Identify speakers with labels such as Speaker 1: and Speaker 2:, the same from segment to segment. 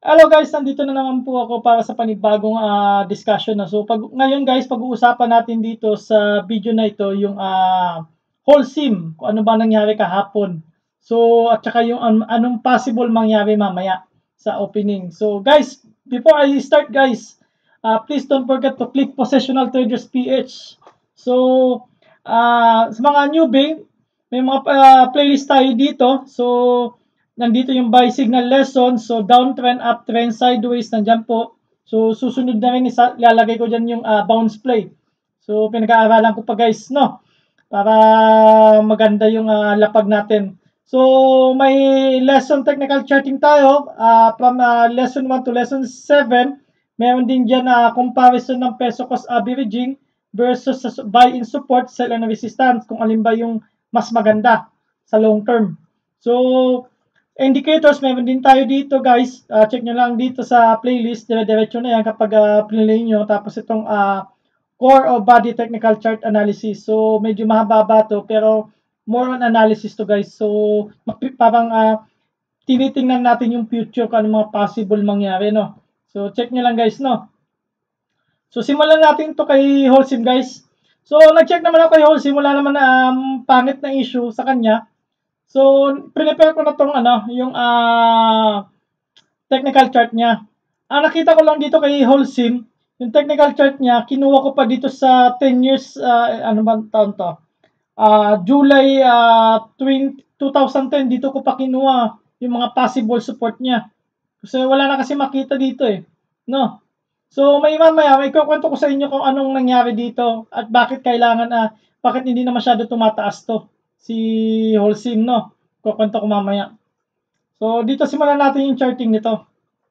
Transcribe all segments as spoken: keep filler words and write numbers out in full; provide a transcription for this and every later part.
Speaker 1: Hello guys, nandito na naman po ako para sa panibagong uh, discussion na. So pag ngayon guys, pag-uusapan natin dito sa video na ito yung uh, Holcim, kung ano ba nangyari kahapon. So at saka yung um, anong possible mangyari mamaya sa opening. So guys, before I start guys, uh, please don't forget to click Possessional Traders P H. So uh, sa mga newbie, may mga uh, playlist tayo dito. So nandito yung buy signal lesson. So, downtrend, uptrend, sideways, nandyan po. So, susunod na rin, isa, lalagay ko dyan yung uh, bounce play. So, pinag-aaralan ko pa guys, no? Para maganda yung uh, lapag natin. So, may lesson technical charting tayo. Uh, from uh, lesson one to lesson seven. Meron din dyan uh, comparison ng peso cost averaging versus uh, buy in support, sell and resistance. Kung alin ba yung mas maganda sa long term. So, indicators, meron din tayo dito guys. Uh, check nyo lang dito sa playlist. Dire-diretso na yan kapag uh, pinilay nyo. Tapos itong uh, core of body technical chart analysis. So medyo mahaba to pero more on analysis to guys. So parang uh, tinitingnan natin yung future kung ano mga possible mangyari, no. So check nyo lang guys, no. So simulan natin to kay Holcim guys. So nag-check naman ako kay Holcim. Wala naman um, pangit na issue sa kanya. So, prepare ko na tong ano, yung uh, technical chart niya. Ang nakita ko lang dito kay Holcim, yung technical chart niya, kinuha ko pa dito sa ten years, uh, ano ba taon to? Uh, July uh, twenty ten, dito ko pa kinuha yung mga possible support niya. Kasi wala na kasi makita dito eh. No? So, may mamaya, may kukwento ko sa inyo kung anong nangyari dito at bakit kailangan, uh, bakit hindi na masyado tumataas to. Si Holcim, no? Kukwento ko mamaya. So, dito simulan natin yung charting nito.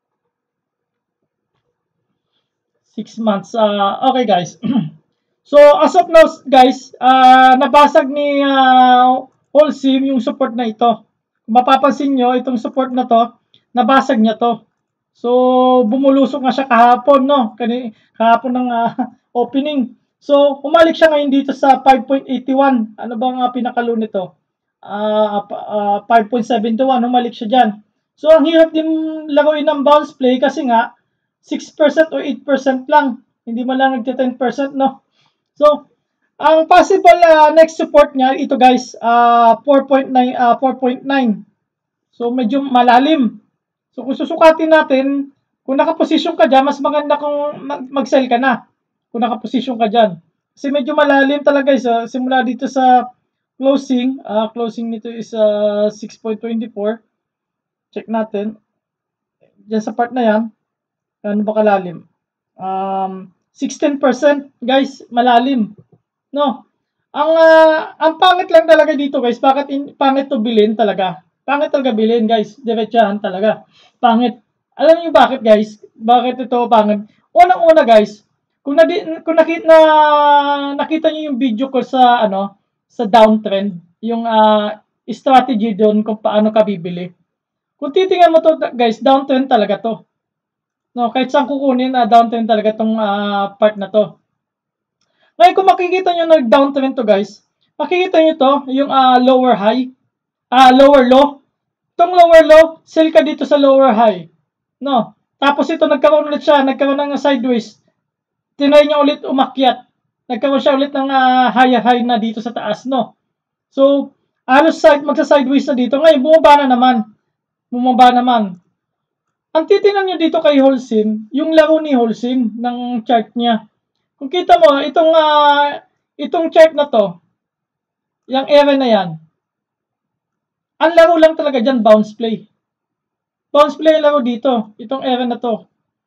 Speaker 1: Six months. Uh, okay, guys. So, as of now, guys, uh, nabasag ni uh, Holcim yung support na ito. Kung mapapansin nyo, itong support na to, nabasag niya to. So, bumulusok nga siya kahapon, no? Kahapon ng uh, opening. So, umalik siya ngayon dito sa five point eight one. Ano bang uh, pinakalo nito? Uh, uh, five point seven one. Umalik siya dyan. So, ang hirap din laruin ng bounce play kasi nga, six percent o eight percent lang. Hindi mo lang nagti-ten percent, no? So, ang possible uh, next support niya, ito guys, uh, four point nine. Uh, four point nine. So, medyo malalim. So, kung susukatin natin, kung nakaposisyon ka dyan, mas maganda kung mag-sell ka na. Kung nakaposisyon ka dyan. Kasi medyo malalim talaga guys. Uh, simula dito sa closing. Uh, closing nito is uh, six point two four. Check natin. Dyan sa part na yan. Ano ba kalalim? Um, sixteen percent guys. Malalim. No? Ang, uh, ang pangit lang talaga dito guys. Bakit in, pangit to bilhin talaga? Pangit talaga bilhin guys. Diretsahan talaga. Pangit. Alam niyo bakit guys? Bakit ito pangit? Unang-una guys, kung, na, kung nakita, na, nakita niyo yung video ko sa ano sa downtrend, yung uh, strategy doon kung paano ka bibili. Kung titingnan mo to guys, downtrend talaga to. No, kahit saan kukunin, uh, downtrend talaga tong uh, part na to. Ngayon kung makikita niyo na downtrend to guys, makikita niyo to, yung uh, lower high, uh, lower low. Itong lower low, sell ka dito sa lower high. No. Tapos ito, nagkaroon ulit siya, nagkaroon ng sideways. Tinry niya ulit umakyat. Nagkaroon siya ulit ng uh, high high na dito sa taas, no. So, halos side, magsa-sideways na dito. Ngayon, bumaba na naman. Bumaba naman. Ang titingnan niyo dito kay Holcim, yung laro ni Holcim ng chart niya. Kung kita mo, itong, uh, itong chart na to, yung area na yan, ang laro lang talaga dyan, bounce play. Bounce play ang laro dito. Itong area na to.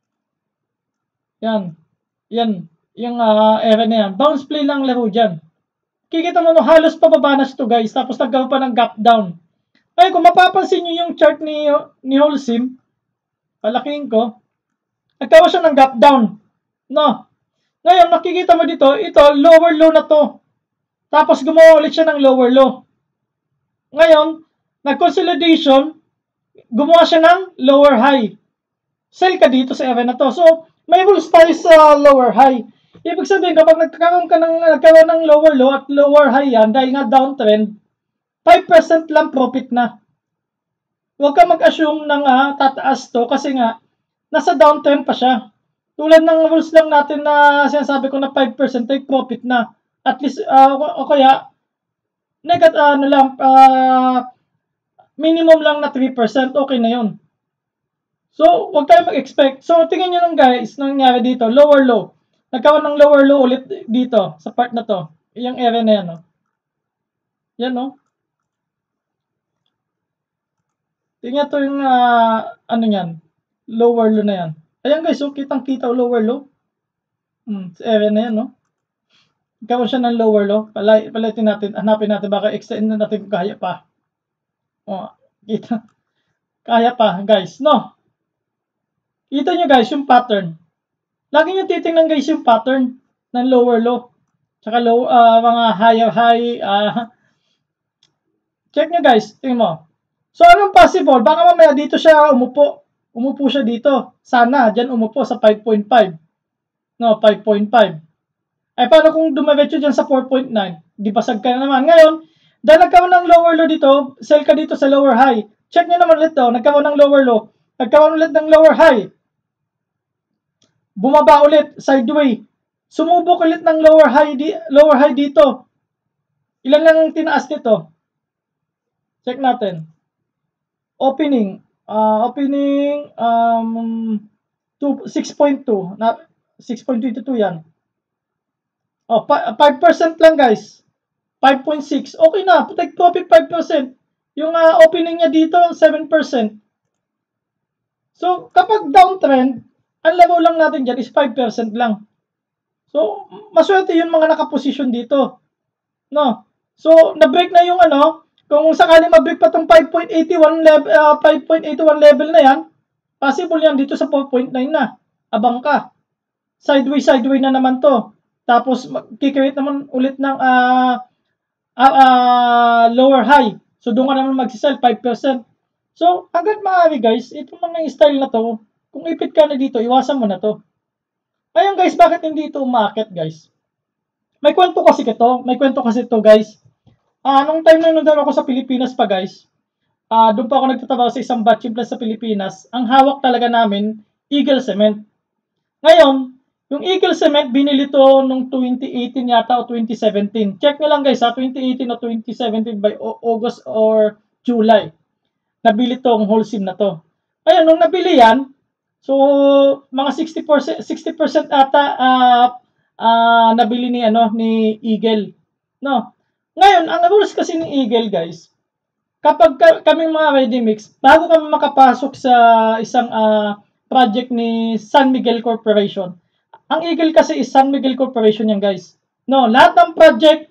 Speaker 1: Yan. Yan. Yung uh, area na yan. Bounce play lang laro dyan. Kikita mo no, halos pababa na ito guys. Tapos nagkaroon pa ng gap down. Ay, kung mapapansin nyo yung chart ni, ni Holcim, palakihin ko, nagkaroon siya ng gap down. No. Ngayon, nakikita mo dito, ito, lower low na to. Tapos gumawa ulit siya ng lower low. Ngayon, nag-consolidation, gumawa siya ng lower high. Sell ka dito sa area na to. So, may rules tayo sa lower high. Ibig sabihin, kapag nagkakaroon ka ng, nagkaroon ng lower low at lower high yan, dahil nga downtrend, five percent lang profit na. Huwag ka mag-assume na nga tataas to kasi nga, nasa downtrend pa siya. Tulad ng rules lang natin na sinasabi ko na five percent take profit na. At least, uh, o kaya, negat, uh, ano lang, uh, minimum lang na three percent, okay na yun. So, huwag tayo mag-expect. So, tingnan nyo lang guys, nangyari dito, lower low. Nagkaroon ng lower low ulit dito, sa part na to. Yung area na yan, no? Yan, no? Tingnan to yung, uh, ano yan, lower low na yan. Ayan guys, so, kitang-kita lower low. Hmm, sa area na yan, no? Nagkaroon siya ng lower low. Palay, palitin natin, hanapin natin, baka extend na natin kung kaya pa. O, kita. Kaya pa, guys, no? Kita nyo guys, yung pattern. Lagi nyo titingnan guys yung pattern ng lower low. Tsaka low, uh, mga higher high. Uh, check nyo guys, tingnan mo. So, anong possible? Baka mamaya dito siya umupo. Umupo siya dito. Sana, dyan umupo sa five point five. No, five point five. Ay, paano kung dumiretso dyan sa four point nine? Di basag ka na naman. Ngayon, dahil nagkaroon ng lower low dito, sell ka dito sa lower high. Check nyo naman ulit to, nagkaroon ng lower low. Nagkaroon ulit ng lower high. Bumaba ulit, sideway. Sumubok ulit ng lower high, di, lower high dito. Ilan lang ang tinaas nito? Check natin. Opening. Uh, opening um, six point two. Na, six point two two yan. Oh, five percent lang guys. five point six. Okay na, take profit five percent. Yung uh, opening niya dito, seven percent. So, kapag downtrend, ang laro lang natin dyan is five percent lang. So, maswerte yung mga nakaposisyon dito. No? So, na-break na yung ano, kung sakaling ma-break pa itong five point eight one level, uh, five point eight one level na yan, possible yan dito sa four point nine na. Abang ka. Sideway, sideway na naman to. Tapos, kikreate naman ulit ng uh, uh, uh, lower high. So, doon ka naman magsisell, five percent. So, hanggat maaari guys, itong mga style na to, kung ipit ka na dito, iwasan mo na to. Ngayon guys, bakit hindi ito umakit guys? May kwento kasi ito, may kwento kasi ito guys. Ah, uh, nung time na nandun ako sa Pilipinas pa guys, ah, uh, doon pa ako nagtatrabaho sa isang batching plus sa Pilipinas, ang hawak talaga namin, Eagle Cement. Ngayon, yung Eagle Cement, binili to nung twenty eighteen yata o twenty seventeen. Check nyo lang guys ha, twenty eighteen o twenty seventeen by August or July. Nabili tong Holcim na to. Ngayon, nung nabili yan, so mga sixty percent, sixty percent ata uh, uh, nabili ni, ano, ni Eagle. No? Ngayon, ang rules kasi ni Eagle guys, kapag ka, kaming mga ready mix, bago kami makapasok sa isang uh, project ni San Miguel Corporation, ang Eagle kasi is San Miguel Corporation yan guys. No, lahat ng project,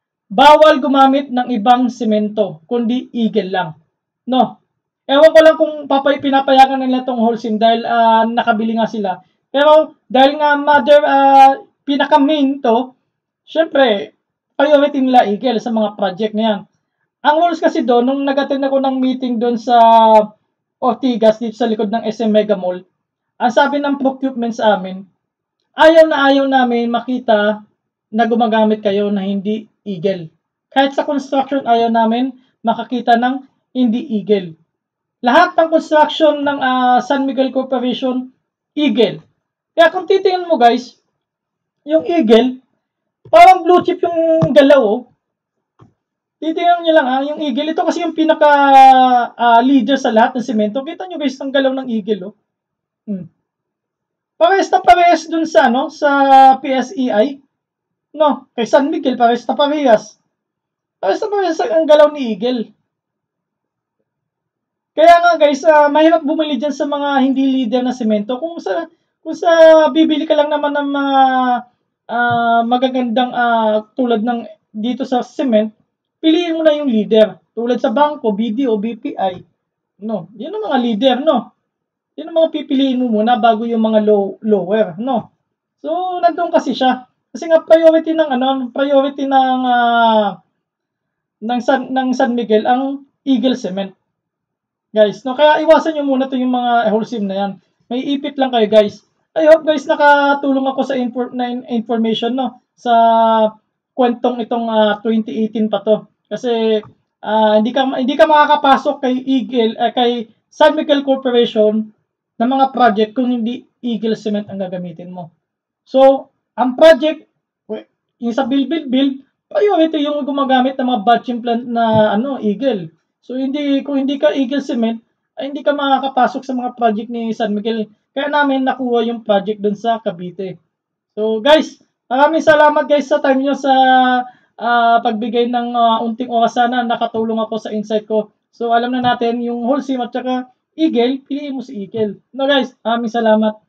Speaker 1: bawal gumamit ng ibang semento, kundi Eagle lang. No. Ewan ko lang kung papay pinapayagan nila tong Holcim dahil uh, nakabili nga sila. Pero dahil nga mother uh, pinaka-main to, syempre, priority nila Eagle sa mga project na yan. Ang rules kasi doon, nung nag-attend ako ng meeting doon sa Ortigas, dito sa likod ng S M Mega Mall, ang sabi ng procurement sa amin, ayaw na ayaw namin makita na gumagamit kayo na hindi Eagle. Kahit sa construction, ayaw namin makakita ng hindi Eagle. Lahat ng construction ng uh, San Miguel Corporation, Eagle. Kaya kung titingnan mo guys, yung Eagle, parang blue chip yung galaw. Oh. Titingnan nyo lang ha, yung Eagle, ito kasi yung pinaka uh, leader sa lahat ng semento. Kita nyo guys, ang galaw ng Eagle. Oh. Hmm. Pares na pares dun sa, ano, sa P S E I. No, kay San Miguel, pares na pares. Pares na pares ang galaw ni Eagle. Kaya nga guys, uh, mahirap bumili dyan sa mga hindi leader na semento. Kung sa, kung sa bibili ka lang naman ng mga uh, magagandang uh, tulad ng dito sa cement, piliin mo na yung leader. Tulad sa bangko, B D O, B P I. No, yun ang mga leader, no? Yun ang mga pipiliin mo muna bago yung mga low, lower, no? So, nandun kasi siya. Kasi nga priority ng ano, priority ng uh, ng San, ng San Miguel ang Eagle Cement. Guys, no, kaya iwasan nyo muna to yung mga Holcim na yan. May ipit lang kayo, guys. I hope, guys, nakatulong ako sa infor na information, no, sa kwentong itong uh, twenty eighteen pa to. Kasi uh, hindi ka hindi ka makakapasok kay Eagle, uh, kay San Miguel Corporation ng mga project kung hindi Eagle Cement ang gagamitin mo. So, ang project, yung sa build, build, build, priority yung gumagamit ng mga batching plant na ano, Eagle. So, hindi, kung hindi ka Eagle Cement, ay hindi ka makakapasok sa mga project ni San Miguel. Kaya namin nakuha yung project dun sa Cavite. So, guys, maraming salamat guys sa time nyo sa uh, pagbigay ng uh, unting oras. Sana nakatulong ako sa insight ko. So, alam na natin yung Holcim at saka Eagle, piliin mo si Eagle. No guys, maraming salamat.